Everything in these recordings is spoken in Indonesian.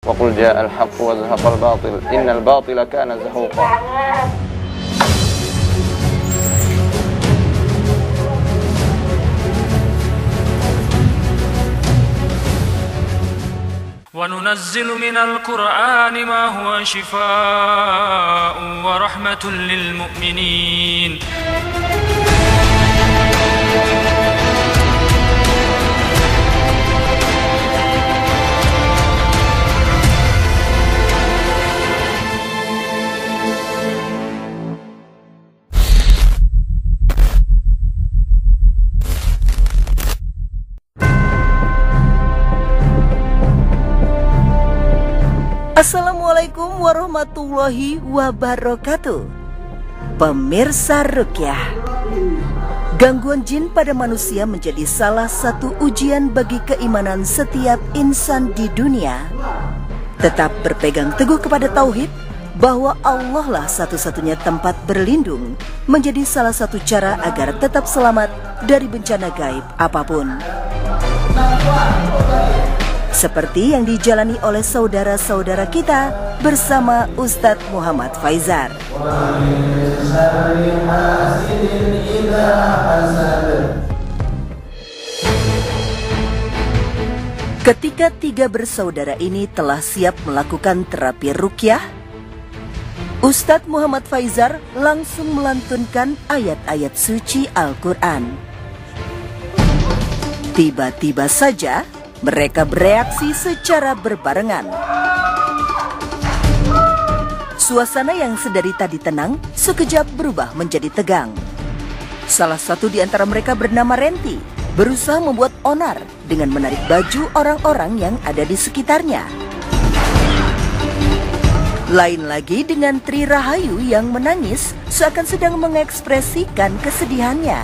وقل جاء الحق وزهق الباطل إن الباطل كان زهوقا. وننزل من القرآن ما هو شفاء ورحمة للمؤمنين. Assalamualaikum warahmatullahi wabarakatuh. Pemirsa Ruqyah, gangguan jin pada manusia menjadi salah satu ujian bagi keimanan setiap insan di dunia. Tetap berpegang teguh kepada tauhid bahwa Allah lah satu-satunya tempat berlindung menjadi salah satu cara agar tetap selamat dari bencana gaib apapun. Seperti yang dijalani oleh saudara-saudara kita bersama Ustadz Muhammad Faizar. Ketika tiga bersaudara ini telah siap melakukan terapi ruqyah, Ustadz Muhammad Faizar langsung melantunkan ayat-ayat suci Al-Quran. Tiba-tiba saja mereka bereaksi secara berbarengan. Suasana yang sedari tadi tenang, sekejap berubah menjadi tegang. Salah satu di antara mereka bernama Renti, berusaha membuat onar dengan menarik baju orang-orang yang ada di sekitarnya. Lain lagi dengan Tri Rahayu yang menangis seakan sedang mengekspresikan kesedihannya.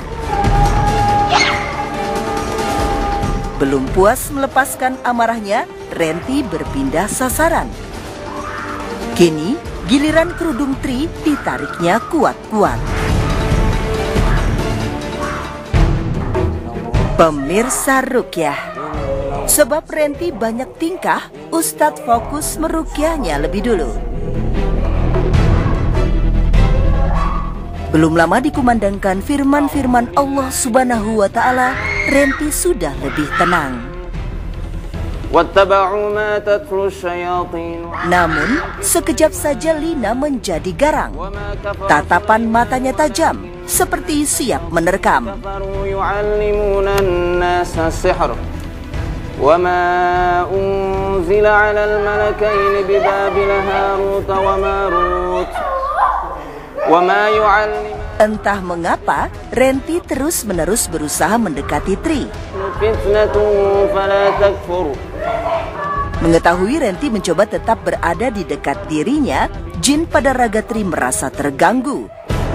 Belum puas melepaskan amarahnya, Renti berpindah sasaran. Kini, giliran kerudung Tri ditariknya kuat-kuat. Pemirsa Ruqyah, sebab Renti banyak tingkah, Ustadz fokus meruqyahnya lebih dulu. Belum lama dikumandangkan firman-firman Allah Subhanahu wa Ta'ala, Renti sudah lebih tenang. Namun, sekejap saja Lina menjadi garang. Tatapan matanya tajam, seperti siap menerkam. Entah mengapa, Renti terus-menerus berusaha mendekati Tri. Mengetahui Renti mencoba tetap berada di dekat dirinya, jin pada raga Tri merasa terganggu.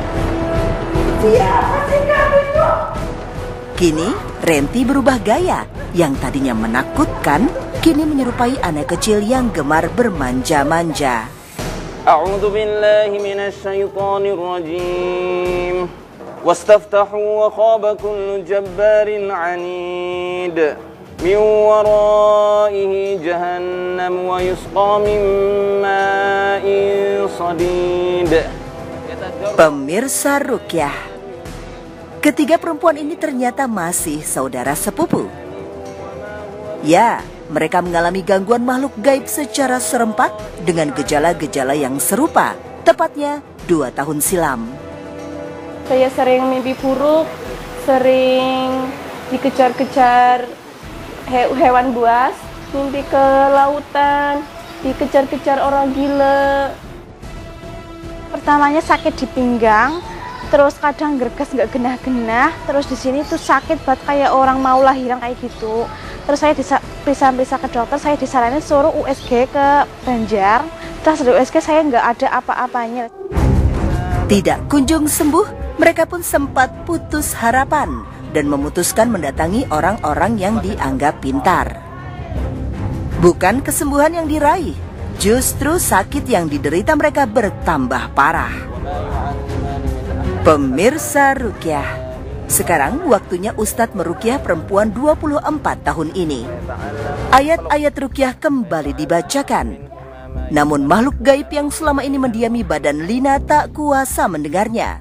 Kini, Renti berubah gaya. Yang tadinya menakutkan, kini menyerupai anak kecil yang gemar bermanja-manja. أعوذ بالله من الشيطان الرجيم واستفتحوا وخاب كل جبار عنيد من ورائه جهنم ويسقى من ماء صديد. Pemirsa Ruqyah, ketiga perempuan ini ternyata masih saudara sepupu. Ya, mereka mengalami gangguan makhluk gaib secara serempak dengan gejala-gejala yang serupa, tepatnya 2 tahun silam. Saya sering mimpi buruk, sering dikejar-kejar hewan buas, mimpi ke lautan, dikejar-kejar orang gila. Pertamanya sakit di pinggang, terus kadang greges nggak genah-genah, terus di sini tuh sakit banget kayak orang mau lahiran kayak gitu. Terus saya periksa ke dokter, saya disaranin suruh USG ke Banjar. Terus di USG saya nggak ada apa-apanya. Tidak kunjung sembuh, mereka pun sempat putus harapan dan memutuskan mendatangi orang-orang yang dianggap pintar. Bukan kesembuhan yang diraih, justru sakit yang diderita mereka bertambah parah. Pemirsa Ruqyah, Sekarang waktunya Ustadz meruqyah perempuan 24 tahun ini. Ayat-ayat ruqyah kembali dibacakan. Namun makhluk gaib yang selama ini mendiami badan Lina tak kuasa mendengarnya.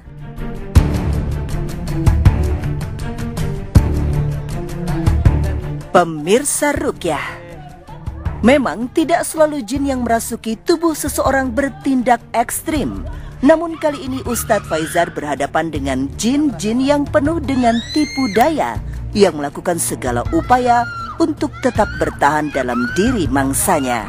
Pemirsa ruqyah, memang tidak selalu jin yang merasuki tubuh seseorang bertindak ekstrim. Namun kali ini Ustadz Faizar berhadapan dengan jin-jin yang penuh dengan tipu daya yang melakukan segala upaya untuk tetap bertahan dalam diri mangsanya.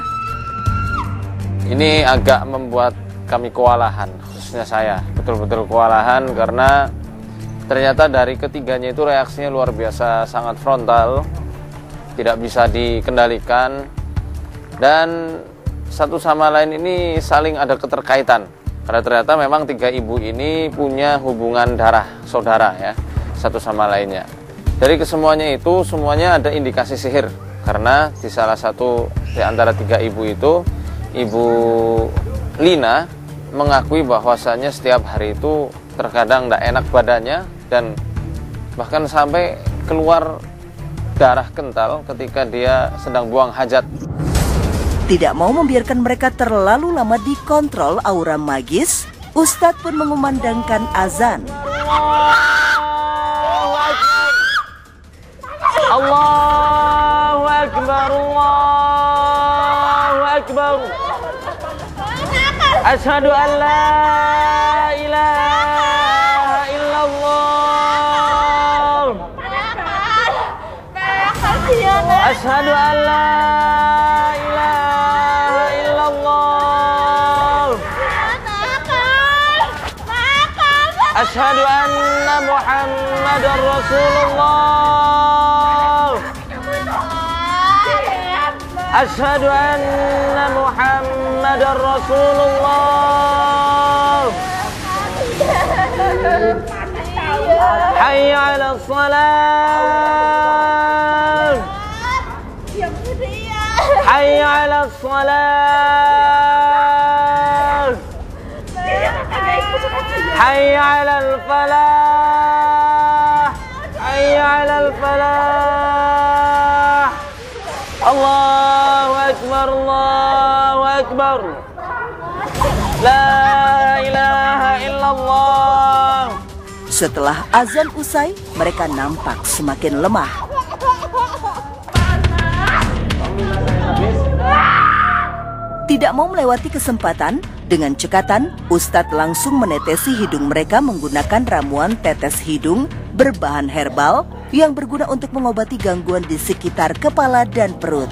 Ini agak membuat kami kewalahan, khususnya saya. Betul-betul kewalahan karena ternyata dari ketiganya itu reaksinya luar biasa, sangat frontal, tidak bisa dikendalikan, dan satu sama lain ini saling ada keterkaitan. Karena ternyata memang tiga ibu ini punya hubungan darah, saudara ya, satu sama lainnya. Dari kesemuanya itu, semuanya ada indikasi sihir. Karena di salah satu di antara tiga ibu itu, Ibu Lina mengakui bahwasannya setiap hari itu terkadang tidak enak badannya dan bahkan sampai keluar darah kental ketika dia sedang buang hajat. Tidak mau membiarkan mereka terlalu lama dikontrol aura magis, Ustadz pun mengumandangkan azan. Allahu Akbar, Allahu Akbar. Asyhadu an la ilaha illallah. Asyhadu an la ilaha illallah. Asyhadu anna Muhammadar Rasulullah. Asyhadu anna Muhammadar Rasulullah. Hayya 'alas salat. Hayya 'alas salat. Hayya 'alal falah. Hayya 'alal falah. Allahu Akbar, Allahu Akbar. La ilaha illallah. Setelah azan usai, mereka nampak semakin lemah. Tidak mau melewati kesempatan, dengan cekatan, Ustadz langsung menetesi hidung mereka menggunakan ramuan tetes hidung berbahan herbal yang berguna untuk mengobati gangguan di sekitar kepala dan perut.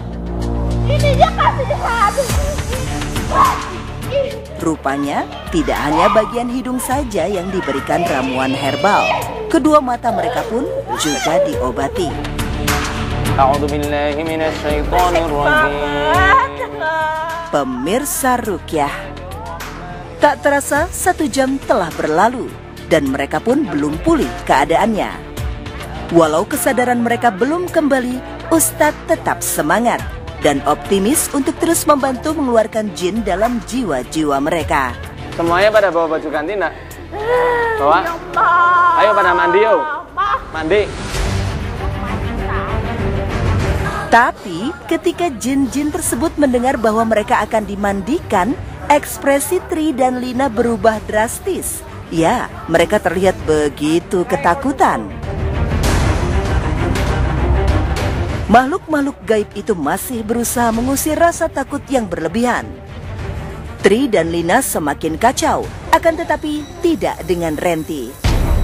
Rupanya, tidak hanya bagian hidung saja yang diberikan ramuan herbal. Kedua mata mereka pun juga diobati. A'udzubillahi minasyaitonirrajim. Pemirsa ruqyah, tak terasa 1 jam telah berlalu dan mereka pun belum pulih keadaannya. Walau kesadaran mereka belum kembali, Ustadz tetap semangat dan optimis untuk terus membantu mengeluarkan jin dalam jiwa-jiwa mereka. Semuanya pada bawa baju ganti nak? Bawa? Ayo pada mandi yuk. Mandi. Tapi ketika jin-jin tersebut mendengar bahwa mereka akan dimandikan, ekspresi Tri dan Lina berubah drastis. Ya, mereka terlihat begitu ketakutan. Makhluk-makhluk gaib itu masih berusaha mengusir rasa takut yang berlebihan. Tri dan Lina semakin kacau, akan tetapi tidak dengan Renti.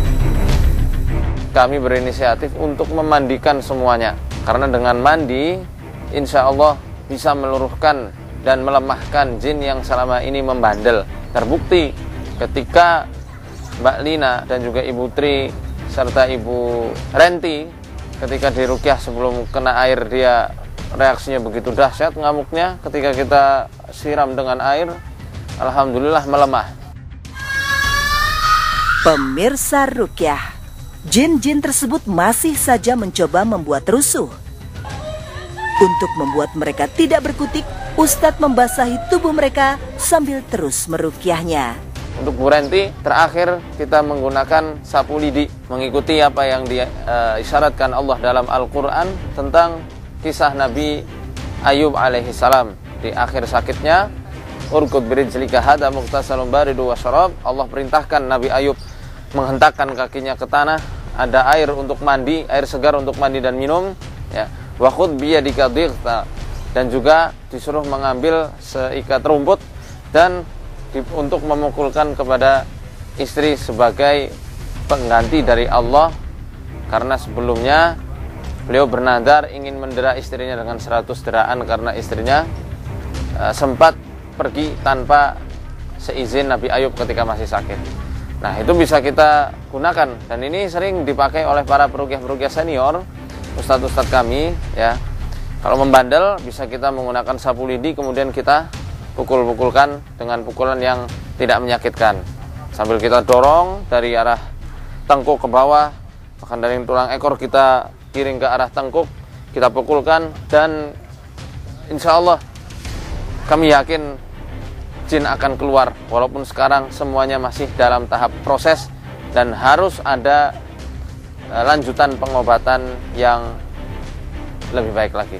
Kami berinisiatif untuk memandikan semuanya. Karena dengan mandi, insya Allah bisa meluruhkan dan melemahkan jin yang selama ini membandel. Terbukti ketika Mbak Lina dan juga Ibu Tri serta Ibu Renti ketika diruqyah sebelum kena air, dia reaksinya begitu dahsyat ngamuknya. Ketika kita siram dengan air, alhamdulillah melemah. Pemirsa ruqyah, jin-jin tersebut masih saja mencoba membuat rusuh. Untuk membuat mereka tidak berkutik, Ustadz membasahi tubuh mereka sambil terus meruqyahnya. Untuk Bu Renti, terakhir kita menggunakan sapu lidi, mengikuti apa yang diisyaratkan Allah dalam Al-Quran tentang kisah Nabi Ayub alaihissalam. Di akhir sakitnya, urkud birijlika hadza mughtasalun baridu wa syarab. Allah perintahkan Nabi Ayub menghentakkan kakinya ke tanah, ada air untuk mandi, air segar untuk mandi dan minum, ya. Wa khudh biyadika dhighta, dan juga disuruh mengambil seikat rumput dan untuk memukulkan kepada istri sebagai pengganti dari Allah, karena sebelumnya beliau bernadar ingin mendera istrinya dengan 100 deraan karena istrinya sempat pergi tanpa seizin Nabi Ayub ketika masih sakit. Nah, itu bisa kita gunakan, dan ini sering dipakai oleh para peruqyah-peruqyah senior, ustadz-ustadz kami, ya. Kalau membandel bisa kita menggunakan sapu lidi, kemudian kita pukul-pukulkan dengan pukulan yang tidak menyakitkan, sambil kita dorong dari arah tengkuk ke bawah, bahkan dari tulang ekor kita kiring ke arah tengkuk, kita pukulkan, dan insya Allah kami yakin jin akan keluar. Walaupun sekarang semuanya masih dalam tahap proses dan harus ada lanjutan pengobatan yang lebih baik lagi.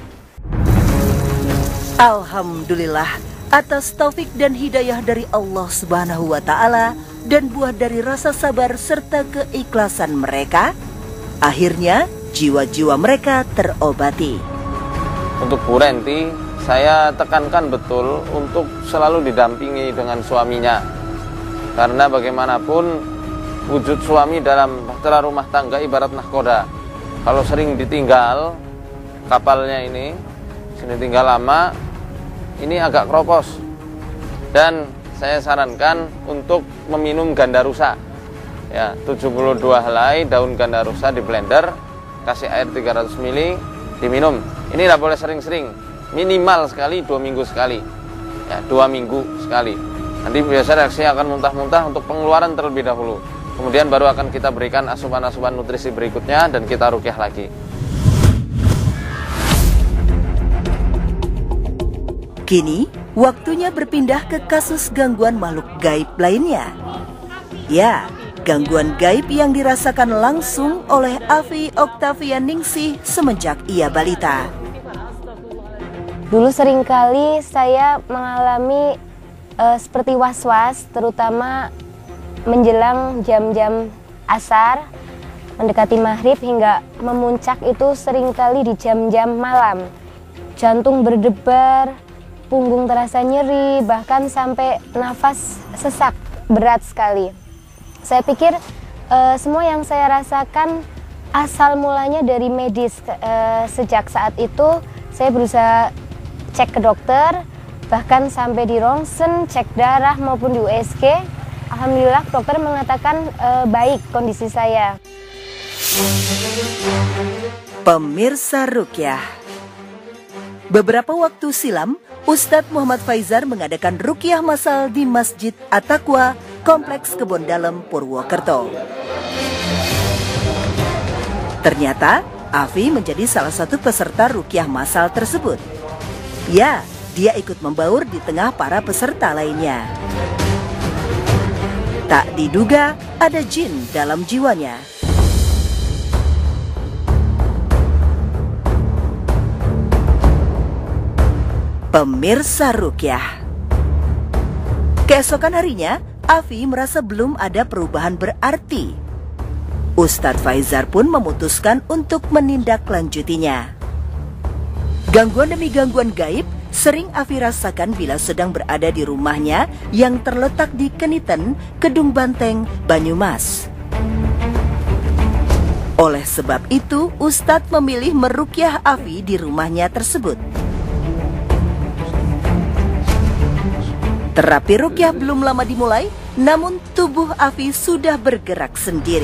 Alhamdulillah atas taufik dan hidayah dari Allah Subhanahu wa Ta'ala dan buah dari rasa sabar serta keikhlasan mereka, akhirnya jiwa-jiwa mereka terobati. Untuk Bu Renti, saya tekankan betul untuk selalu didampingi dengan suaminya, karena bagaimanapun wujud suami dalam bahtera rumah tangga ibarat nahkoda. Kalau sering ditinggal kapalnya ini, sering tinggal lama, ini agak kropos, dan saya sarankan untuk meminum gandarusa, ya, 72 helai daun gandarusa di blender, kasih air 300 ml, diminum. Ini tidak boleh sering-sering, minimal sekali 2 minggu sekali, ya, 2 minggu sekali. Nanti biasa reaksinya akan muntah-muntah, untuk pengeluaran terlebih dahulu, kemudian baru akan kita berikan asupan-asupan nutrisi berikutnya dan kita ruqyah lagi. Kini, waktunya berpindah ke kasus gangguan makhluk gaib lainnya. Ya, gangguan gaib yang dirasakan langsung oleh Afi Oktavian Ningsih semenjak ia balita. Dulu seringkali saya mengalami seperti was-was, terutama menjelang jam-jam asar, mendekati maghrib hingga memuncak itu seringkali di jam-jam malam. Jantung berdebar, punggung terasa nyeri, bahkan sampai nafas sesak berat sekali. Saya pikir semua yang saya rasakan asal mulanya dari medis. Sejak saat itu saya berusaha cek ke dokter, bahkan sampai di ronsen, cek darah maupun di USG. Alhamdulillah dokter mengatakan baik kondisi saya. Pemirsa Ruqyah, beberapa waktu silam Ustadz Muhammad Faizar mengadakan ruqyah massal di Masjid At-Taqwa, Kompleks Kebon Dalem, Purwokerto. Ternyata, Afi menjadi salah satu peserta ruqyah massal tersebut. Ya, dia ikut membaur di tengah para peserta lainnya. Tak diduga, ada jin dalam jiwanya. Pemirsa Ruqyah, keesokan harinya, Afi merasa belum ada perubahan berarti. Ustadz Faizar pun memutuskan untuk menindaklanjutinya. Gangguan demi gangguan gaib sering Afi rasakan bila sedang berada di rumahnya yang terletak di Keniten, Kedung Banteng, Banyumas. Oleh sebab itu, Ustadz memilih meruqyah Afi di rumahnya tersebut. Terapi ruqyah belum lama dimulai, namun tubuh Afi sudah bergerak sendiri.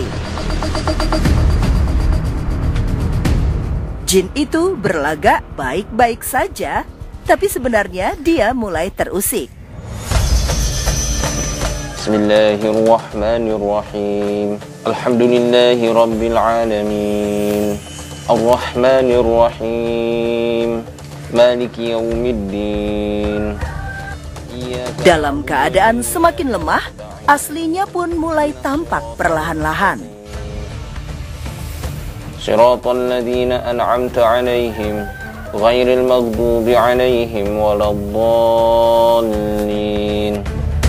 Jin itu berlagak baik-baik saja, tapi sebenarnya dia mulai terusik. Bismillahirrahmanirrahim. Alhamdulillahi rabbil alamin. Ar-Rahmanirrahim. Maliki yaumiddin. Dalam keadaan semakin lemah, aslinya pun mulai tampak perlahan-lahan. Siratal ladzina an'amta 'alaihim ghairil maghdubi 'alaihim waladdallin.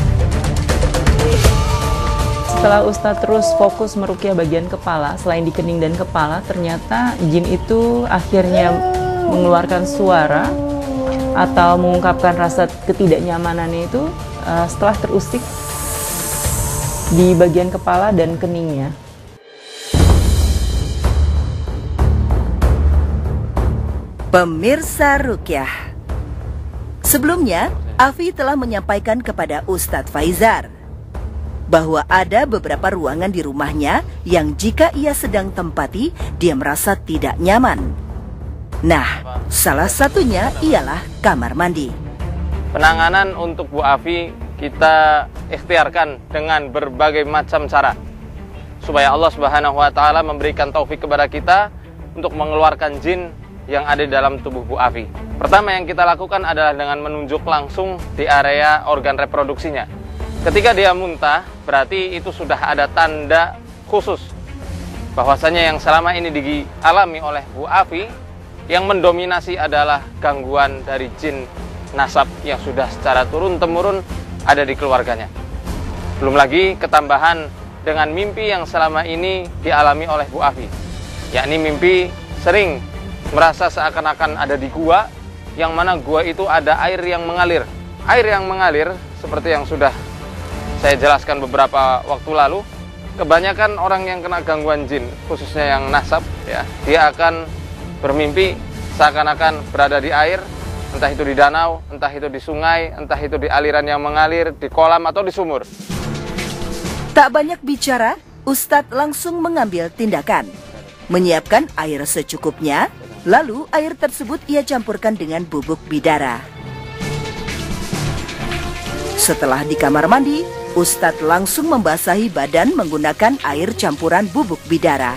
Setelah Ustadz terus fokus meruqyah bagian kepala, selain di kening dan kepala, ternyata jin itu akhirnya mengeluarkan suara atau mengungkapkan rasa ketidaknyamanannya itu setelah terusik di bagian kepala dan keningnya. Pemirsa Ruqyah, sebelumnya Afi telah menyampaikan kepada Ustadz Faizar bahwa ada beberapa ruangan di rumahnya yang jika ia sedang tempati, dia merasa tidak nyaman. Nah, salah satunya ialah kamar mandi. Penanganan untuk Bu Afi kita ikhtiarkan dengan berbagai macam cara supaya Allah Subhanahu wa taala memberikan taufik kepada kita untuk mengeluarkan jin yang ada di dalam tubuh Bu Afi. Pertama yang kita lakukan adalah dengan menunjuk langsung di area organ reproduksinya. Ketika dia muntah, berarti itu sudah ada tanda khusus bahwasanya yang selama ini dialami oleh Bu Afi yang mendominasi adalah gangguan dari jin nasab yang sudah secara turun-temurun ada di keluarganya. Belum lagi ketambahan dengan mimpi yang selama ini dialami oleh Bu Afi, yakni mimpi sering merasa seakan-akan ada di gua, yang mana gua itu ada air yang mengalir. Air yang mengalir seperti yang sudah saya jelaskan beberapa waktu lalu, kebanyakan orang yang kena gangguan jin, khususnya yang nasab, ya, dia akan bermimpi seakan-akan berada di air, entah itu di danau, entah itu di sungai, entah itu di aliran yang mengalir, di kolam atau di sumur. Tak banyak bicara, Ustadz langsung mengambil tindakan. Menyiapkan air secukupnya, lalu air tersebut ia campurkan dengan bubuk bidara. Setelah di kamar mandi, Ustadz langsung membasahi badan menggunakan air campuran bubuk bidara.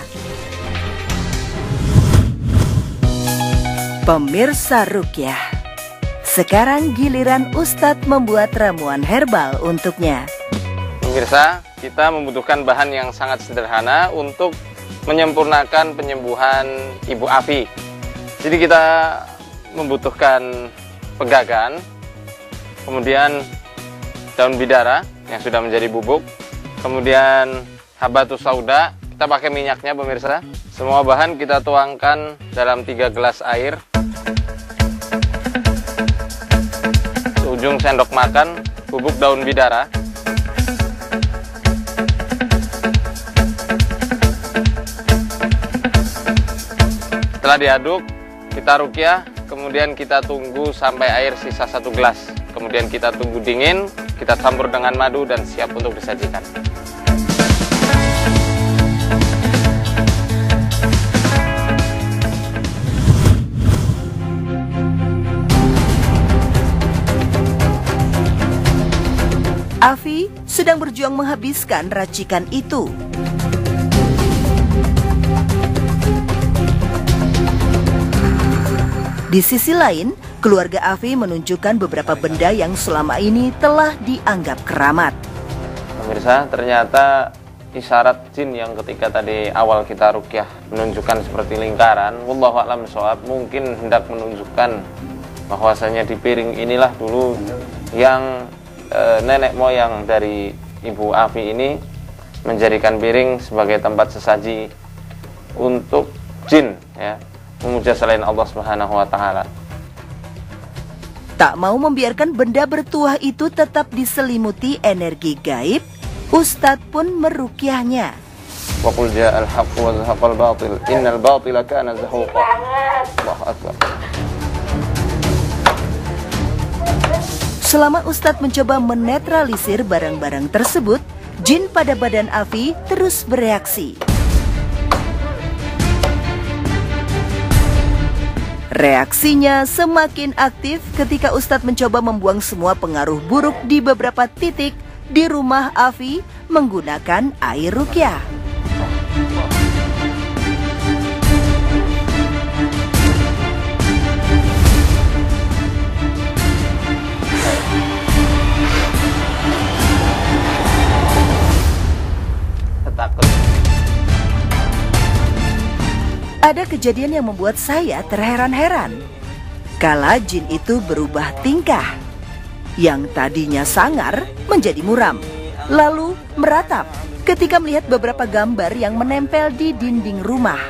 Pemirsa Ruqyah, sekarang giliran Ustadz membuat ramuan herbal untuknya. Pemirsa, kita membutuhkan bahan yang sangat sederhana untuk menyempurnakan penyembuhan Ibu Afi. Jadi kita membutuhkan pegagan, kemudian daun bidara yang sudah menjadi bubuk, kemudian habatus sauda. Kita pakai minyaknya pemirsa. Semua bahan kita tuangkan dalam 3 gelas air. Seujung sendok makan bubuk daun bidara. Setelah diaduk, kita ruqyah, kemudian kita tunggu sampai air sisa 1 gelas. Kemudian kita tunggu dingin, kita campur dengan madu dan siap untuk disajikan. Afi sedang berjuang menghabiskan racikan itu. Di sisi lain, keluarga Afi menunjukkan beberapa benda yang selama ini telah dianggap keramat. Pemirsa, ternyata isyarat jin yang ketika tadi awal kita ruqyah menunjukkan seperti lingkaran, wallahu a'lam bishawab, mungkin hendak menunjukkan bahwasanya di piring inilah dulu yang nenek moyang dari Ibu Afi ini menjadikan piring sebagai tempat sesaji untuk jin, ya, memuja selain Allah Subhanahu wa taala. Tak mau membiarkan benda bertuah itu tetap diselimuti energi gaib, Ustadz pun meruqyahnya. Wa qul ja'al haqqu wa zahaqal batil innal batila kana zahuqa. Allahu akbar. Selama Ustadz mencoba menetralisir barang-barang tersebut, jin pada badan Afi terus bereaksi. Reaksinya semakin aktif ketika Ustadz mencoba membuang semua pengaruh buruk di beberapa titik di rumah Afi menggunakan air ruqyah. Ada kejadian yang membuat saya terheran-heran. Kala jin itu berubah tingkah. Yang tadinya sangar menjadi muram, lalu meratap ketika melihat beberapa gambar yang menempel di dinding rumah.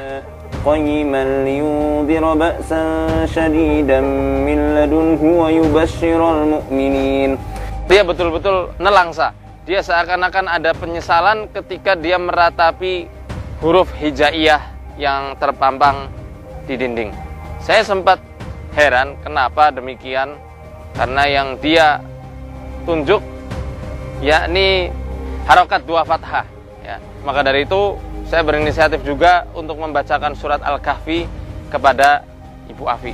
Dia betul-betul nelangsa. Dia seakan-akan ada penyesalan ketika dia meratapi huruf hijaiyah yang terpampang di dinding. Saya sempat heran kenapa demikian, karena yang dia tunjuk yakni harokat 2 fathah ya. Maka dari itu saya berinisiatif juga untuk membacakan surat Al-Kahfi kepada Ibu Afi.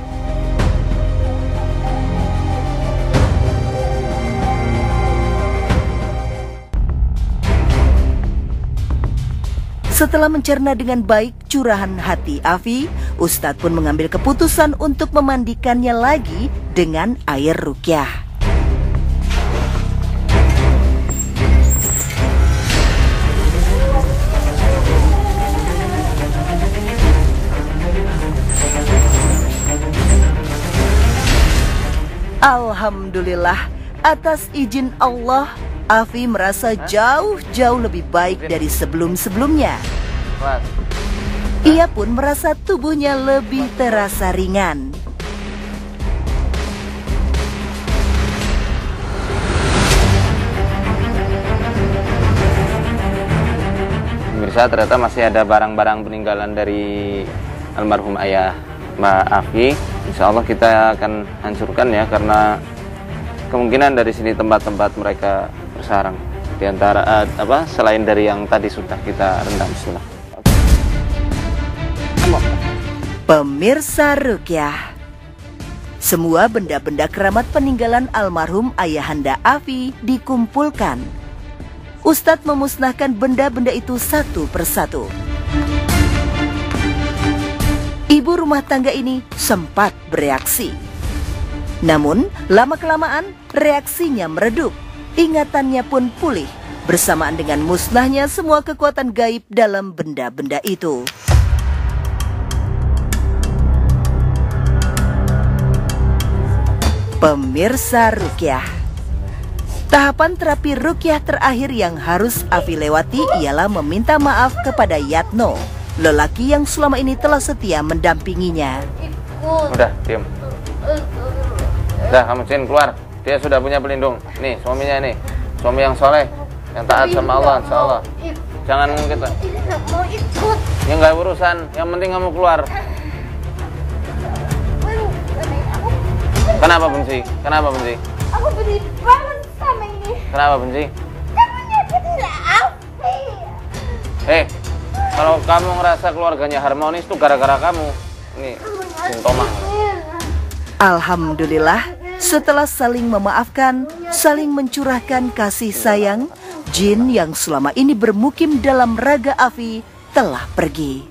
Setelah mencerna dengan baik curahan hati Afi, Ustadz pun mengambil keputusan untuk memandikannya lagi dengan air ruqyah. Alhamdulillah, atas izin Allah, Afi merasa jauh-jauh lebih baik dari sebelum-sebelumnya. Ia pun merasa tubuhnya lebih terasa ringan. Pemirsa, ternyata masih ada barang-barang peninggalan dari almarhum ayah Mbak Afi. Insya Allah kita akan hancurkan ya, karena kemungkinan dari sini tempat-tempat mereka bersarang. Di antara selain dari yang tadi sudah kita rendam. Pemirsa Ruqyah, semua benda-benda keramat peninggalan almarhum ayahanda Afi dikumpulkan. Ustadz memusnahkan benda-benda itu satu persatu. Ibu rumah tangga ini sempat bereaksi. Namun, lama-kelamaan reaksinya meredup. Ingatannya pun pulih bersamaan dengan musnahnya semua kekuatan gaib dalam benda-benda itu. Pemirsa Ruqyah, tahapan terapi Ruqyah terakhir yang harus Afi lewati ialah meminta maaf kepada Yatno, lelaki yang selama ini telah setia mendampinginya. Udah, diam. Udah, kamu Cin, keluar. Dia sudah punya pelindung. Nih, suaminya nih. Suami yang soleh, yang taat sama Allah, insya Allah. Jangan kita. Ya nggak urusan, yang penting kamu keluar. Kenapa benci? Kenapa benci? Aku benci banget sama ini. Kenapa benci? Kamu nyakitin Afi. Kalau kamu ngerasa keluarganya harmonis tuh gara-gara kamu. Ini sintoma. Alhamdulillah, setelah saling memaafkan, saling mencurahkan kasih sayang, jin yang selama ini bermukim dalam raga Afi telah pergi.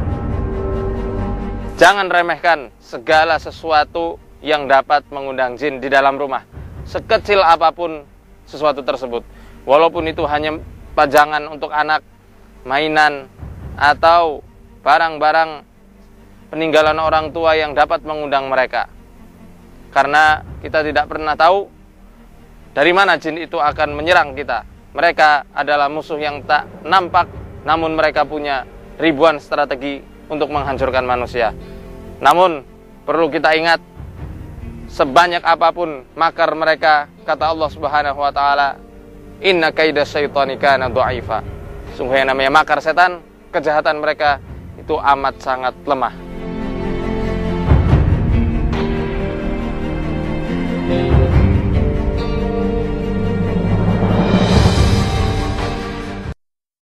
Jangan remehkan segala sesuatu yang dapat mengundang jin di dalam rumah. Sekecil apapun sesuatu tersebut. Walaupun itu hanya pajangan untuk anak, mainan, atau barang-barang peninggalan orang tua yang dapat mengundang mereka. Karena kita tidak pernah tahu dari mana jin itu akan menyerang kita. Mereka adalah musuh yang tak nampak, namun mereka punya ribuan strategi untuk menghancurkan manusia. Namun perlu kita ingat, sebanyak apapun makar mereka, kata Allah Subhanahu wa taala, inna kaida syaitani kana dha'ifa. Sungguh yang namanya makar setan, kejahatan mereka itu amat sangat lemah.